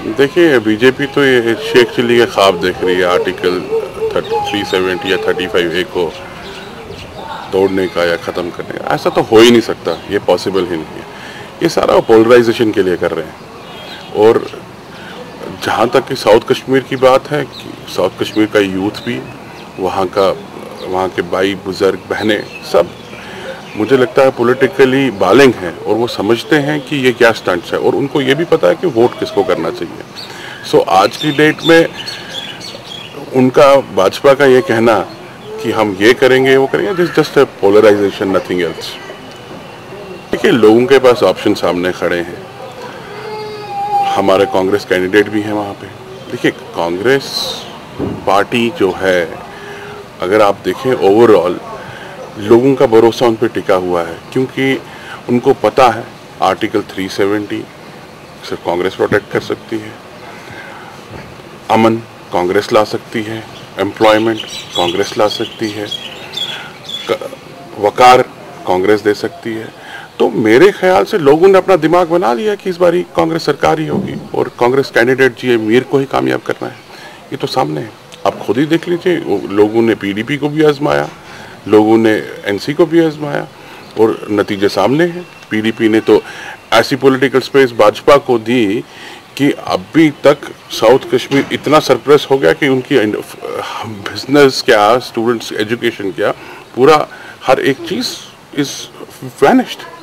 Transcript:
देखिए, बीजेपी तो ये शेख चिल्ली के ख्वाब देख रही है, आर्टिकल 370 या 35A को तोड़ने का या ख़त्म करने का। ऐसा तो हो ही नहीं सकता, ये पॉसिबल ही नहीं है। ये सारा पोलराइजेशन के लिए कर रहे हैं। और जहाँ तक कि साउथ कश्मीर की बात है, कि साउथ कश्मीर का यूथ भी, वहाँ के भाई बुज़ुर्ग बहनें सब, मुझे लगता है पॉलिटिकली बालिंग हैं और वो समझते हैं कि ये क्या स्टंट्स है, और उनको ये भी पता है कि वोट किसको करना चाहिए। सो आज की डेट में उनका, भाजपा का ये कहना कि हम ये करेंगे वो करेंगे, this just a polarisation, nothing else. देखिए, लोगों के पास ऑप्शन सामने खड़े हैं। हमारे कांग्रेस कैंडिडेट भी हैं वहाँ पे। देखिए, कांग्रेस पार्टी जो है, अगर आप देखें ओवरऑल, लोगों का भरोसा उन पर टिका हुआ है, क्योंकि उनको पता है आर्टिकल 370 सिर्फ कांग्रेस प्रोटेक्ट कर सकती है, अमन कांग्रेस ला सकती है, एम्प्लॉयमेंट कांग्रेस ला सकती है, वकार कांग्रेस दे सकती है। तो मेरे ख्याल से लोगों ने अपना दिमाग बना लिया कि इस बारी कांग्रेस सरकार ही होगी और कांग्रेस कैंडिडेट जी मीर को ही कामयाब करना है। ये तो सामने है, आप खुद ही देख लीजिए। लोगों ने पीडीपी को भी आजमाया, लोगों ने एनसी को भी आजमाया और नतीजे सामने हैं। पीडीपी ने तो ऐसी पॉलिटिकल स्पेस भाजपा को दी कि अभी तक साउथ कश्मीर इतना सरप्रेस हो गया कि उनकी बिजनेस क्या, स्टूडेंट्स एजुकेशन क्या, पूरा हर एक चीज़ इज वैनिश्ड।